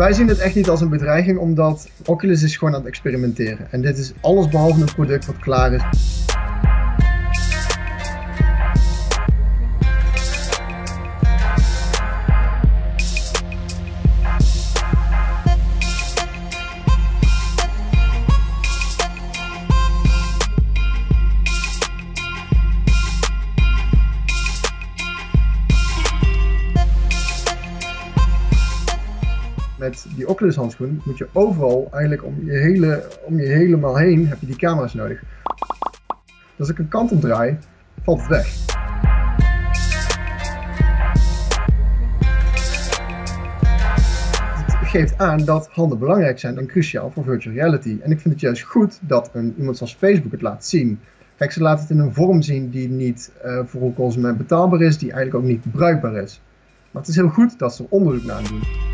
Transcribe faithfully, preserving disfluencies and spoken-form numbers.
Wij zien het echt niet als een bedreiging, omdat Oculus is gewoon aan het experimenteren. En dit is alles behalve een product wat klaar is. Met die Oculus handschoen moet je overal, eigenlijk om je, hele, om je helemaal heen, heb je die camera's nodig. Dus als ik een kant omdraai, valt het weg. Het geeft aan dat handen belangrijk zijn en cruciaal voor virtual reality. En ik vind het juist goed dat een, iemand zoals Facebook het laat zien. Kijk, ze laten het in een vorm zien die niet uh, voor een consument betaalbaar is, die eigenlijk ook niet bruikbaar is. Maar het is heel goed dat ze er onderzoek naar doen.